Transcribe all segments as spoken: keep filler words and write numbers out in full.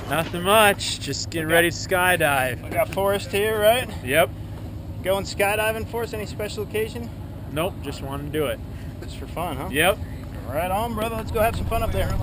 Nothing much. Just getting ready to skydive. We got Forrest here, right? Yep. Going skydiving, Forrest? Any special occasion? Nope. Just wanted to do it. Just for fun, huh? Yep. Right on, brother. Let's go have some fun up there.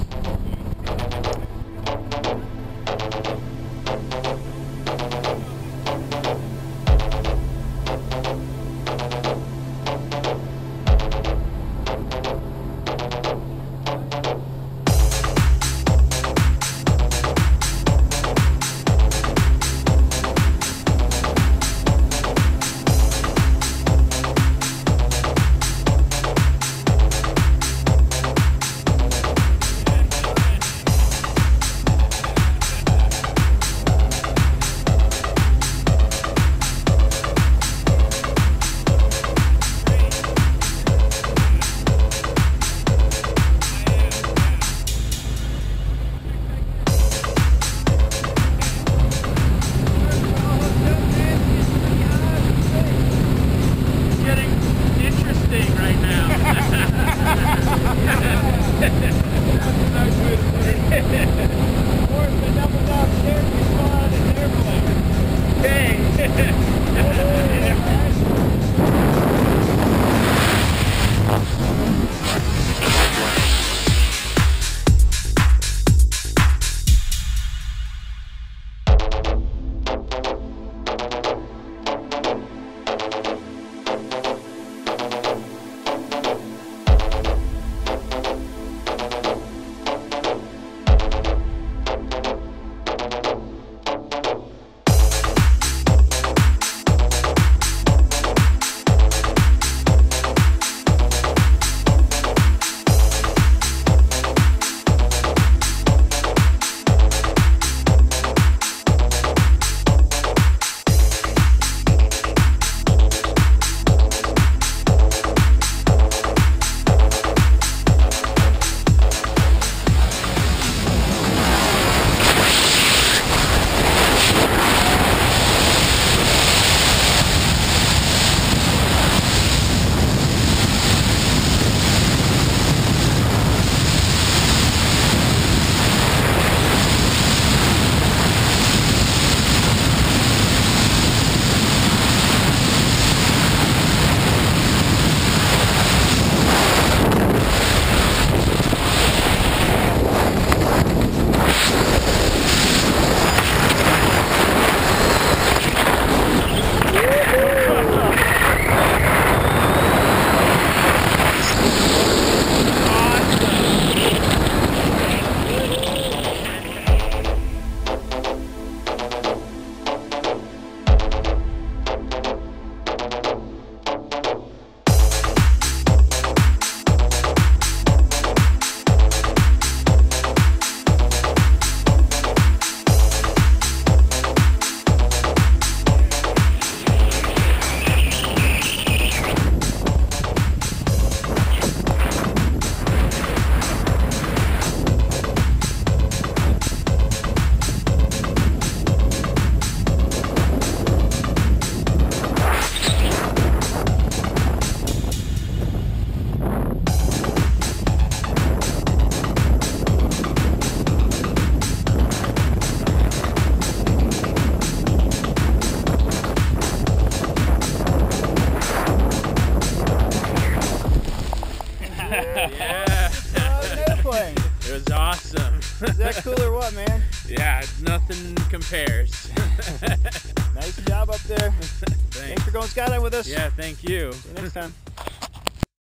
Yeah. Airplane. It was awesome. Is that cool or what, man? Yeah, nothing compares. Nice job up there. Thanks. Thanks for going skydiving with us. Yeah, thank you. See you next time.